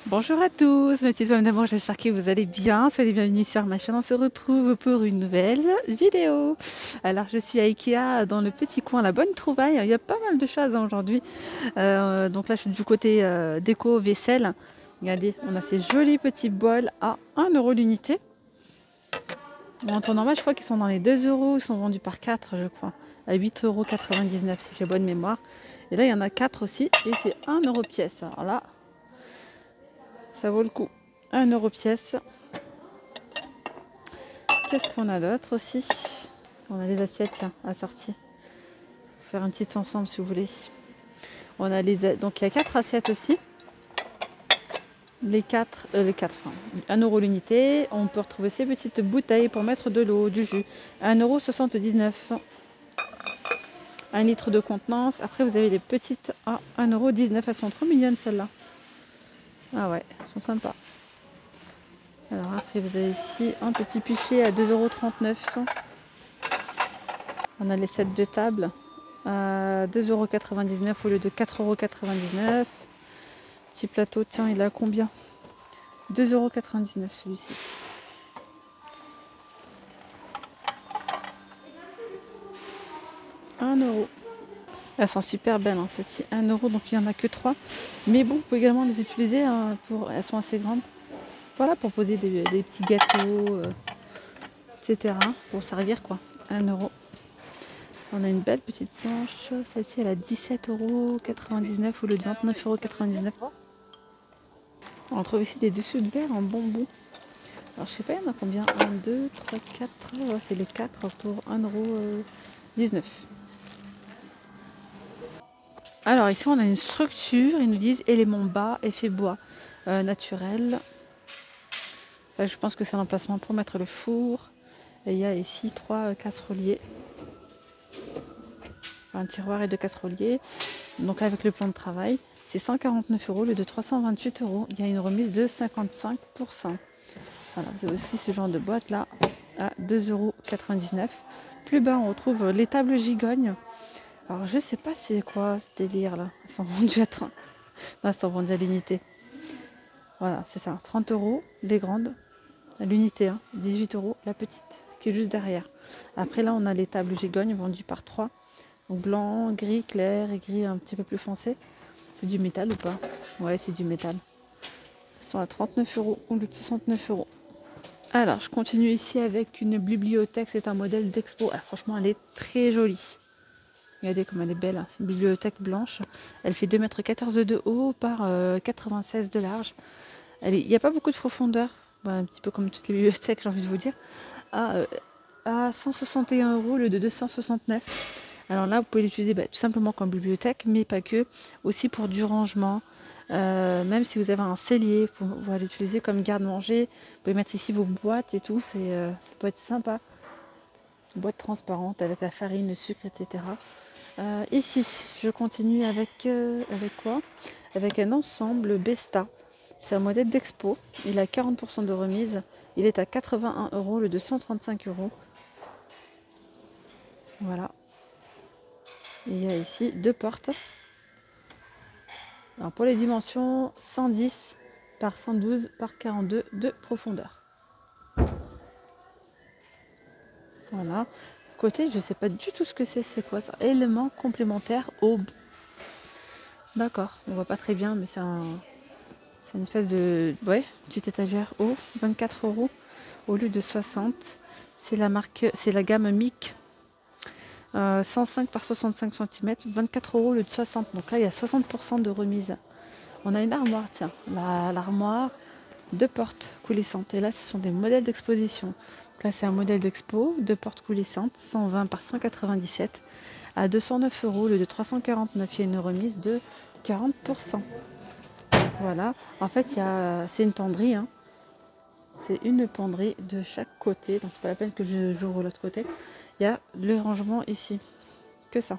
Bonjour à tous, mes petites femmes d'amour, j'espère que vous allez bien. Soyez les bienvenus sur ma chaîne. On se retrouve pour une nouvelle vidéo. Alors, je suis à Ikea dans le petit coin, la bonne trouvaille. Il y a pas mal de choses aujourd'hui. Donc là, je suis du côté déco vaisselle. Regardez, on a ces jolis petits bols à 1 € l'unité. En temps normal, je crois qu'ils sont dans les 2 euros. Ils sont vendus par 4, je crois. À 8,99 € si j'ai bonne mémoire. Et là, il y en a 4 aussi. Et c'est 1 € pièce. Alors là, ça vaut le coup. 1 € pièce. Qu'est-ce qu'on a d'autre aussi? On a les assiettes, tiens, assorties. Faire une petite ensemble si vous voulez. On a donc il y a 4 assiettes aussi. Les 4, enfin, 1 € l'unité. On peut retrouver ces petites bouteilles pour mettre de l'eau, du jus. 1,79 €. 1 litre de contenance. Après, vous avez des petites à 1,19 €. Elles sont trop mignonnes celles-là. Ah ouais, elles sont sympas. Alors après, vous avez ici un petit pichet à 2,39 €. On a les sets de table à 2,99 € au lieu de 4,99 €. Petit plateau, tiens, il est à combien? 2,99 € celui-ci. « 1 €. Elles sont super belles, hein, celles-ci. 1 €, donc il n'y en a que 3. Mais bon, vous pouvez également les utiliser, hein, elles sont assez grandes. Voilà, pour poser des petits gâteaux, etc. Pour servir, quoi. 1 €. On a une belle petite planche. Celle-ci, elle a 17,99 € au lieu de 29,99 €. On trouve ici des dessus de verre en bonbons. Alors je sais pas, il y en a combien? 1, 2, 3, 4. Ouais, c'est les 4 pour 1,19 €. Alors ici on a une structure, ils nous disent éléments bas, effet bois naturel. Là, je pense que c'est un emplacement pour mettre le four. Et il y a ici 3 casseroliers. Un tiroir et 2 casseroliers. Donc avec le plan de travail, c'est 149 € au lieu de 328 €. Il y a une remise de 55%. Voilà, vous avez aussi ce genre de boîte là à 2,99 €. Plus bas, on retrouve les tables gigognes. Alors je sais pas c'est quoi ce délire là. Elles sont vendues à 30. Non, elles sont vendues à l'unité. Voilà, c'est ça, 30 € les grandes. À l'unité, hein. 18 € la petite qui est juste derrière. Après là, on a les tables gigognes vendues par 3. Donc blanc, gris clair et gris un petit peu plus foncé. C'est du métal ou pas? Ouais, c'est du métal. Ils sont à 39 € au lieu de 69 €. Alors, je continue ici avec une bibliothèque. C'est un modèle d'expo. Ah, franchement, elle est très jolie. Regardez comme elle est belle. C'est une bibliothèque blanche. Elle fait 2,14 m de haut par 96 de large. Il n'y a pas beaucoup de profondeur. Un petit peu comme toutes les bibliothèques, j'ai envie de vous dire. À 161 € au lieu de 269. Alors là, vous pouvez l'utiliser tout simplement comme bibliothèque, mais pas que. Aussi pour du rangement. Même si vous avez un cellier, vous pouvez l'utiliser comme garde-manger. Vous pouvez mettre ici vos boîtes et tout. Ça peut être sympa. Une boîte transparente avec la farine, le sucre, etc. Ici, je continue avec quoi? Avec un ensemble Besta. C'est un modèle d'expo. Il a 40% de remise. Il est à 81 € au lieu de 135 €. Voilà. Il y a ici 2 portes. Alors pour les dimensions, 110 par 112 par 42 de profondeur. Voilà. Côté, je ne sais pas du tout ce que c'est. C'est quoi ça? Élément complémentaire aube. D'accord. On voit pas très bien, mais c'est une espèce de petite étagère haut. 24 € au lieu de 60. C'est la gamme MIC. 105 par 65 cm, 24 € au lieu de 60. Donc là, il y a 60% de remise. On a une armoire, tiens. L'armoire, 2 portes coulissantes. Et là, ce sont des modèles d'exposition. Donc là, c'est un modèle d'expo, 2 portes coulissantes, 120 par 197, à 209 € au lieu de 349. Il y a une remise de 40%. Voilà. En fait, c'est une penderie. Hein. C'est une penderie de chaque côté. Donc, c'est pas la peine que j'ouvre l'autre côté. Il y a le rangement ici. Que ça.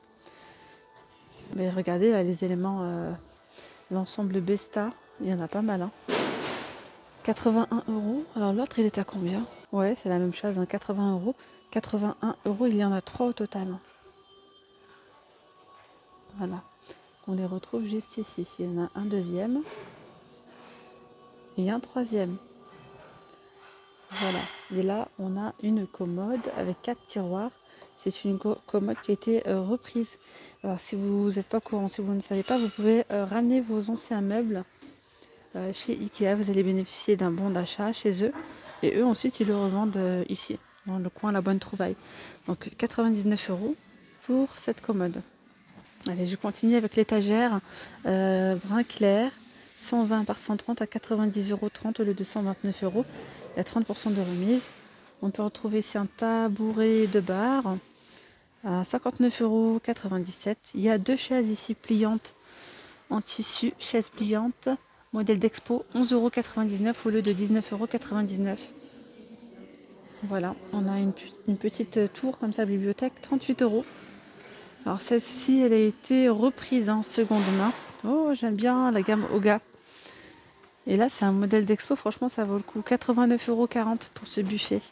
Mais regardez là, les éléments, l'ensemble Besta, il y en a pas mal. Hein. 81 €. Alors l'autre, il est à combien? Ouais, c'est la même chose, hein, 80 €. 81 €, il y en a 3 au total. Voilà. On les retrouve juste ici. Il y en a un deuxième. et un troisième. Voilà. Et là, on a une commode avec 4 tiroirs. C'est une commode qui a été reprise. Alors, si vous n'êtes pas au courant, si vous ne savez pas, vous pouvez ramener vos anciens meubles chez Ikea. Vous allez bénéficier d'un bon d'achat chez eux. Et eux, ensuite, ils le revendent ici, dans le coin La Bonne Trouvaille. Donc, 99 € pour cette commode. Allez, je continue avec l'étagère brun clair. 120 par 130 à 90,30 € au lieu de 129 €. Il y a 30% de remise. On peut retrouver ici un tabouret de bar à 59,97 €. Il y a deux chaises ici pliantes en tissu, chaises pliantes, modèle d'expo, 11,99 € au lieu de 19,99 €. Voilà, on a une petite tour comme ça, bibliothèque, 38 €. Alors celle-ci, elle a été reprise en seconde main. Oh, j'aime bien la gamme Oga. Et là, c'est un modèle d'expo, franchement, ça vaut le coup. 89,40 € pour ce buffet.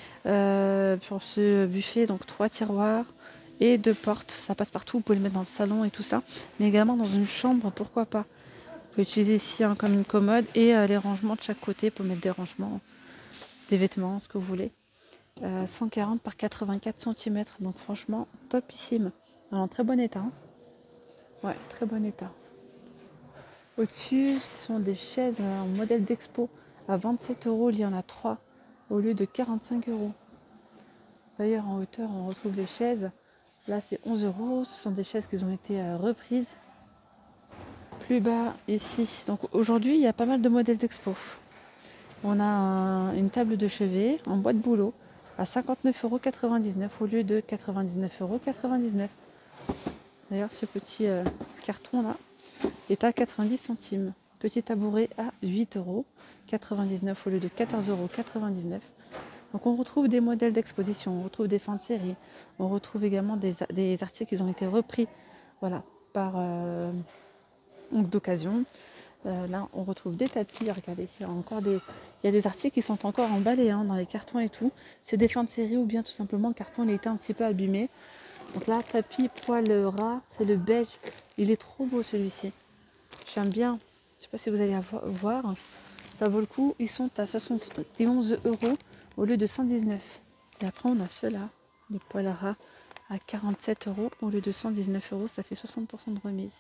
Donc 3 tiroirs et 2 portes. Ça passe partout, vous pouvez le mettre dans le salon et tout ça. Mais également dans une chambre, pourquoi pas. Vous pouvez utiliser ici comme une commode et les rangements de chaque côté pour mettre des rangements, des vêtements, ce que vous voulez. 140 par 84 cm. Donc franchement, topissime. Alors, en très bon état. Hein. Ouais, très bon état. Au-dessus, ce sont des chaises en modèle d'expo à 27 €. Il y en a 3 au lieu de 45 €. D'ailleurs, en hauteur, on retrouve les chaises. Là, c'est 11 €. Ce sont des chaises qui ont été reprises. Plus bas, ici. Donc aujourd'hui, il y a pas mal de modèles d'expo. On a une table de chevet en bois de bouleau à 59,99 € au lieu de 99,99 €. D'ailleurs, ce petit carton là est à 90 centimes. Petit tabouret à 8,99 € au lieu de 14,99 €. Donc on retrouve des modèles d'exposition, on retrouve des fins de série, on retrouve également des articles qui ont été repris, voilà, par d'occasion. Là, on retrouve des tapis. Regardez, il y a des articles qui sont encore emballés dans les cartons et tout. C'est des fins de série ou bien tout simplement le carton il a été un petit peu abîmé. Donc là, tapis poil ras, c'est le beige. Il est trop beau celui-ci. J'aime bien. Je ne sais pas si vous allez voir. Ça vaut le coup. Ils sont à 71 € au lieu de 119. Et après, on a ceux-là, les poils ras, à 47 € au lieu de 119 €. Ça fait 60% de remise.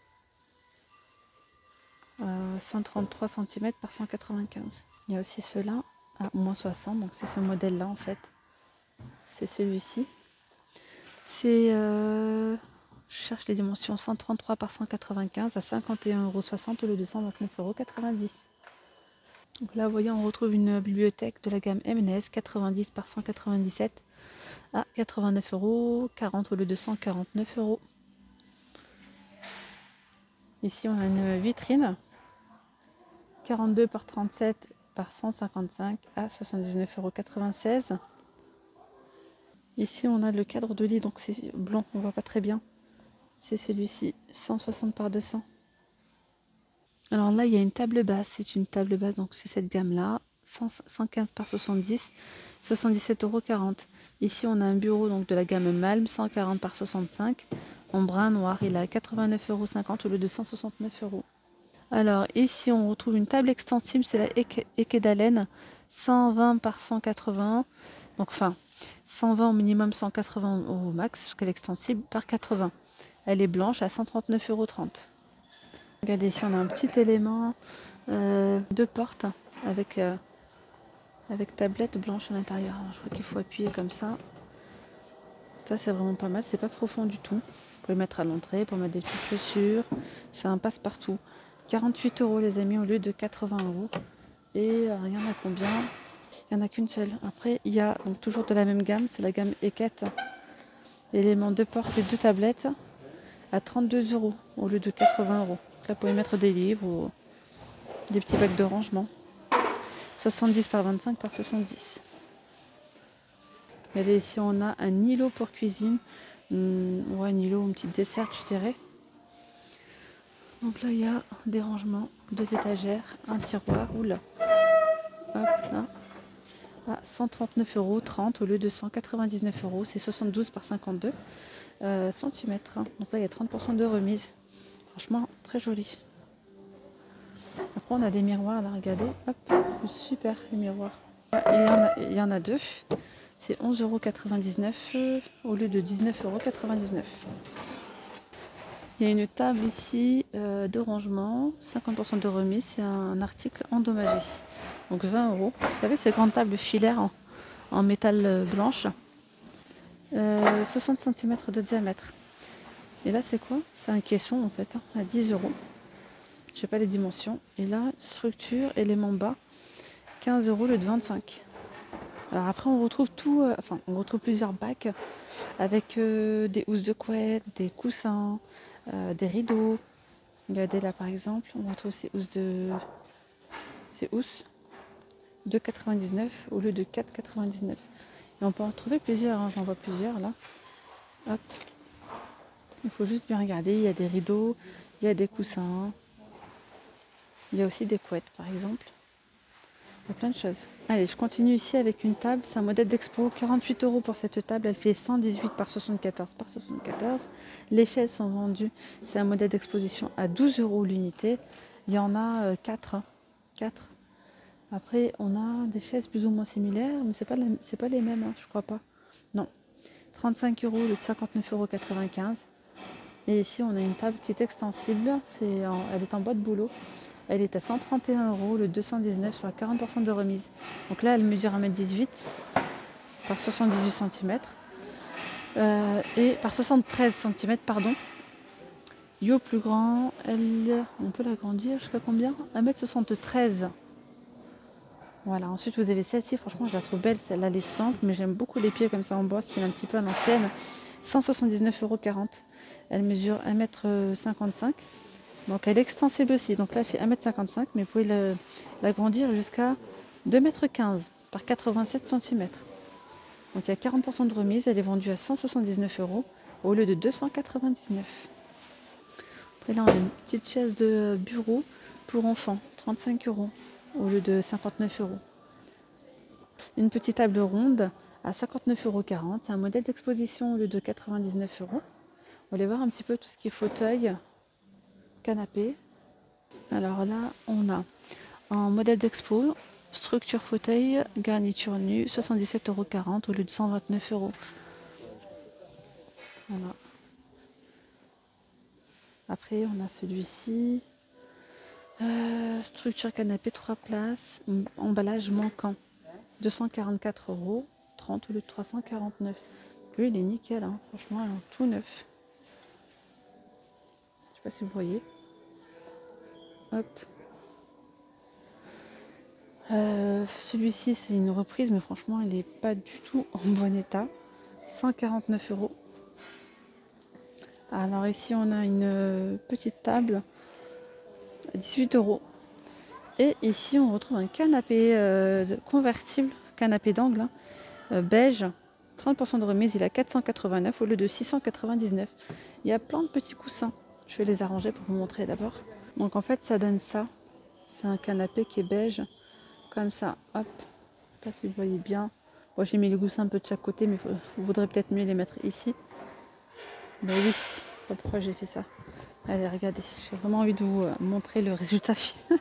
133 cm par 195. Il y a aussi ceux-là à moins 60, donc c'est ce modèle-là en fait. C'est celui-ci. C'est, je cherche les dimensions, 133 par 195 à 51,60 € au lieu de 129,90 €. Donc là, vous voyez, on retrouve une bibliothèque de la gamme M&S, 90 par 197 à 89,40 € au lieu de 149 €. Ici, on a une vitrine. 42 par 37 par 155 à 79,96 €. Ici, on a le cadre de lit, donc c'est blanc, on voit pas très bien. C'est celui-ci, 160 par 200. Alors là, il y a une table basse, c'est une table basse, donc c'est cette gamme-là, 115 par 70, 77,40 €. Ici, on a un bureau donc de la gamme Malm, 140 par 65, en brun noir, il est à 89,50 € au lieu de 169 €. Alors ici on retrouve une table extensible, c'est la Ekedalen, 120 par 180, donc enfin 120 au minimum, 180 au max, parce qu'elle est extensible, par 80. Elle est blanche à 139,30 €. Regardez ici on a un petit élément de porte avec tablette blanche à l'intérieur. Je crois qu'il faut appuyer comme ça. Ça c'est vraiment pas mal, c'est pas profond du tout. Vous pouvez le mettre à l'entrée pour mettre des petites chaussures, c'est un passe-partout. 48 € les amis au lieu de 80 €. Et il y en a combien? Il n'y en a qu'une seule. Après, il y a donc toujours de la même gamme, c'est la gamme Eket. Éléments de porte et deux tablettes à 32 € au lieu de 80 €. Là, vous pouvez mettre des livres ou des petits bacs de rangement. 70 par 25 par 70. Regardez, ici, on a un îlot pour cuisine. Ouais, un îlot, une petite dessert, je dirais. Donc là, il y a des rangements, 2 étagères, un tiroir. Oula. Hop là. À 139,30 € au lieu de 199 €. C'est 72 par 52 cm. Donc là, il y a 30% de remise. Franchement, très joli. Après, on a des miroirs là, regardez. Hop, super les miroirs. Il y en a deux. C'est 11,99 € au lieu de 19,99 €. Il y a une table ici de rangement, 50% de remise, c'est un article endommagé. Donc 20 €. Vous savez, ces grandes tables filaires en métal blanche, 60 cm de diamètre. Et là, c'est quoi? C'est un caisson en fait, à 10 €. Je sais pas les dimensions. Et là, structure, élément bas, 15 € au lieu de 25. Alors après, on retrouve tout, on retrouve plusieurs bacs avec des housses de couette, des coussins, des rideaux. Regardez là par exemple, on retrouve ces housses de 2,99 € au lieu de 4,99 €. Et on peut en trouver plusieurs, hein, j'en vois plusieurs là. Hop. Il faut juste bien regarder, il y a des rideaux, il y a des coussins, il y a aussi des couettes par exemple. Il y a plein de choses. Allez, je continue ici avec une table. C'est un modèle d'expo. 48 € pour cette table. Elle fait 118 par 74 par 74. Les chaises sont vendues. C'est un modèle d'exposition à 12 € l'unité. Il y en a 4. 4. Après, on a des chaises plus ou moins similaires, mais c'est pas les mêmes, hein, je crois pas. Non. 35 € au lieu de 59,95 €. Et ici, on a une table qui est extensible. Elle est en bois de bouleau. Elle est à 131 €, le 219 sur 40% de remise. Donc là, elle mesure 1,18 m par 78 cm. Et par 73 cm, pardon. Yo plus grand, on peut l'agrandir jusqu'à combien? 1,73 m. Voilà, ensuite vous avez celle-ci, franchement je la trouve belle, celle-là elle est simple, mais j'aime beaucoup les pieds comme ça en bois, c'est un petit peu à l'ancienne. 179,40 €. Elle mesure 1,55 m. Donc elle est extensible aussi. Donc là elle fait 1,55 m, mais vous pouvez l'agrandir jusqu'à 2,15 m par 87 cm. Donc il y a 40% de remise. Elle est vendue à 179 € au lieu de 299 €. Après là on a une petite chaise de bureau pour enfants, 35 € au lieu de 59 €. Une petite table ronde à 59,40 €. C'est un modèle d'exposition au lieu de 99 €. On va aller voir un petit peu tout ce qui est fauteuil, canapé. Alors là, on a un modèle d'expo, structure fauteuil, garniture nue, 77,40 € au lieu de 129 €. Voilà. Après, on a celui-ci. Structure canapé 3 places, emballage manquant, 244 €, 30 au lieu de 349 €. Lui, il est nickel, hein. Franchement, il est tout neuf. Je sais pas si vous voyez. Hop. Celui-ci, c'est une reprise, mais franchement, il n'est pas du tout en bon état. 149 €. Alors ici, on a une petite table à 18 €. Et ici, on retrouve un canapé convertible, canapé d'angle, hein, beige. 30% de remise, il a 489 € au lieu de 699 €. Il y a plein de petits coussins. Je vais les arranger pour vous montrer d'abord. Donc en fait, ça donne ça. C'est un canapé qui est beige, comme ça. Hop. Je sais pas si vous voyez bien. Moi, j'ai mis les coussins un peu de chaque côté, mais vous voudrez peut-être mieux les mettre ici. Ben oui, je sais pas pourquoi j'ai fait ça. Allez, regardez, j'ai vraiment envie de vous montrer le résultat final.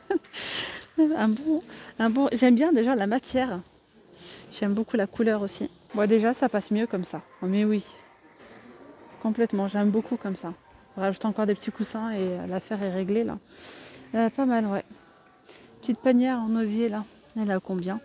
J'aime bien déjà la matière. J'aime beaucoup la couleur aussi. Bon, déjà, ça passe mieux comme ça. Oh, mais oui, complètement. J'aime beaucoup comme ça. On rajoute encore des petits coussins et l'affaire est réglée là. Pas mal, ouais. Petite panière en osier là. Elle est à combien?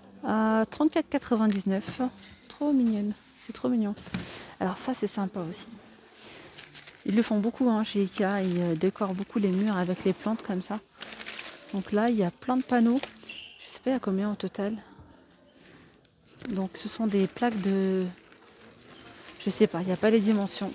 34,99 €. Trop mignonne. C'est trop mignon. Alors ça, c'est sympa aussi. Ils le font beaucoup hein, chez Ikea. Ils décorent beaucoup les murs avec les plantes comme ça. Donc là, il y a plein de panneaux. Je sais pas il y a combien au total. Donc ce sont des plaques de... Je sais pas, il n'y a pas les dimensions.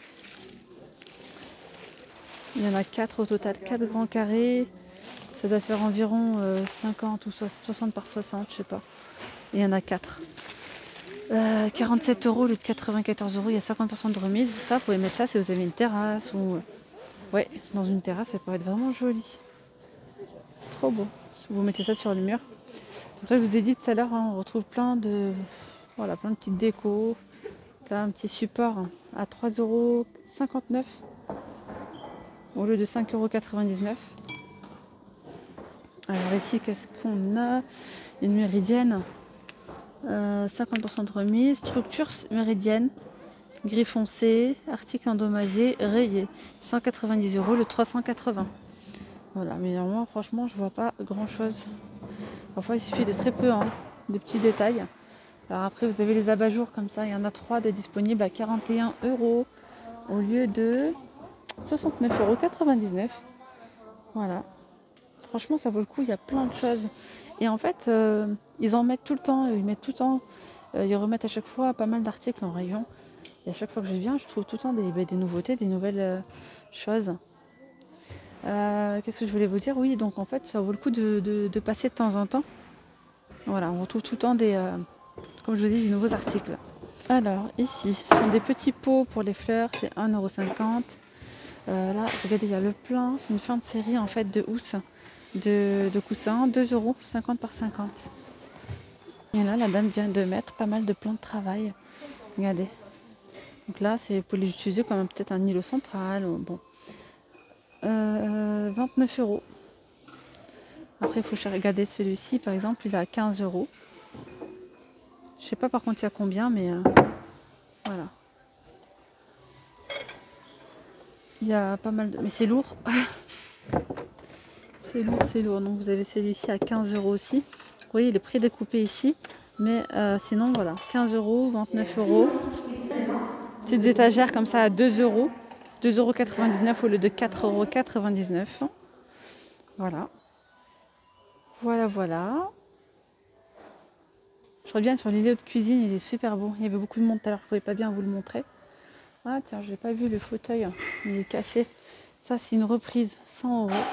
Il y en a 4 au total, 4 grands carrés. Ça doit faire environ 50 ou 60 par 60, je sais pas. Et il y en a 4. 47 € au lieu de 94 €, il y a 50% de remise. Ça, vous pouvez mettre ça si vous avez une terrasse ou... Ouais, dans une terrasse, ça peut être vraiment joli. Trop beau. Vous mettez ça sur le mur. Après, je vous ai dit tout à l'heure, hein, on retrouve plein de... Voilà, plein de petites décos. Là, un petit support à 3,59 € au lieu de 5,99 €. Alors ici, qu'est-ce qu'on a? Une méridienne, 50% de remise, structure méridienne, gris foncé, article endommagé, rayé, 190 € le 380. Voilà, mais normalement, franchement, je vois pas grand chose. Parfois, il suffit de très peu, hein, de petits détails. Alors après, vous avez les abat-jours comme ça, il y en a 3 de disponibles à 41 € au lieu de 69,99 €. Voilà. Franchement, ça vaut le coup, il y a plein de choses. Et en fait, ils en mettent tout le temps, ils remettent à chaque fois pas mal d'articles en rayon. Et à chaque fois que je viens, je trouve tout le temps des nouveautés, des nouvelles choses. Qu'est-ce que je voulais vous dire? Oui, donc en fait, ça vaut le coup de passer de temps en temps. Voilà, on retrouve tout le temps comme je vous dis, des nouveaux articles. Alors, ici, ce sont des petits pots pour les fleurs, c'est 1,50 €. Là, regardez, il y a le plein, c'est une fin de série en fait de housse, de coussins, 2,50 € par 50. Et là, la dame vient de mettre pas mal de plans de travail. Regardez. Donc là, c'est pour les utiliser comme peut-être un îlot central. Bon. 29 €. Après, il faut regarder celui-ci, par exemple, il est à 15 €. Je sais pas par contre il y a combien, mais voilà. Il y a pas mal de... Mais c'est lourd. C'est lourd, c'est lourd. Donc vous avez celui-ci à 15 € aussi. Vous voyez, il est prédécoupé ici. Mais sinon, voilà. 15 €, 29 €. Petites étagères comme ça à 2 €. 2,99 € au lieu de 4,99 €. Voilà. Voilà, voilà. Je reviens sur l'îlot de cuisine, il est super beau. Il y avait beaucoup de monde tout à l'heure, je ne pouvais pas bien vous le montrer. Ah tiens, je n'ai pas vu le fauteuil, il est caché. Ça, c'est une reprise, 100 €.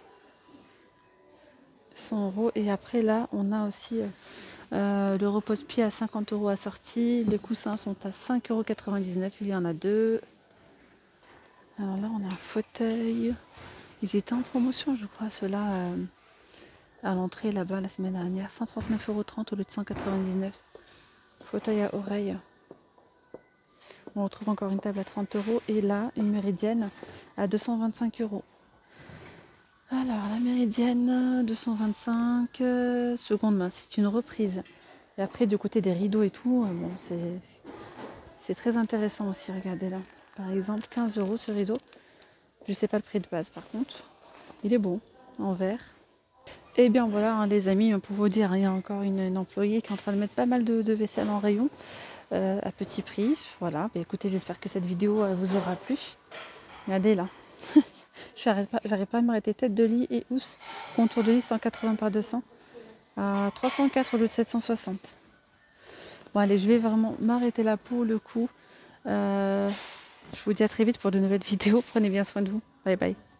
100 €. Et après, là, on a aussi le repose-pied à 50 € assorti. Les coussins sont à 5,99 €. Il y en a 2. Alors là, on a un fauteuil. Ils étaient en promotion, je crois, ceux-là, à l'entrée là-bas la semaine dernière. 139,30 € au lieu de 199 €. Fauteuil à oreille. On retrouve encore une table à 30 € et là, une méridienne à 225 €. Alors, la méridienne, 225, seconde main, c'est une reprise. Et après, du côté des rideaux et tout, bon, c'est très intéressant aussi, regardez là. Par exemple, 15 € ce rideau. Je ne sais pas le prix de base par contre. Il est bon, en verre. Et bien voilà, hein, les amis, pour vous dire, il y a encore une employée qui est en train de mettre pas mal de vaisselle en rayon. À petit prix, voilà. Bah, écoutez, j'espère que cette vidéo vous aura plu. Regardez là, j'arrive pas à m'arrêter. Tête de lit et housse, contour de lit 180 par 200 à 304 au lieu de 760. Bon allez, je vais vraiment m'arrêter là pour le coup. Je vous dis à très vite pour de nouvelles vidéos. Prenez bien soin de vous. Bye bye.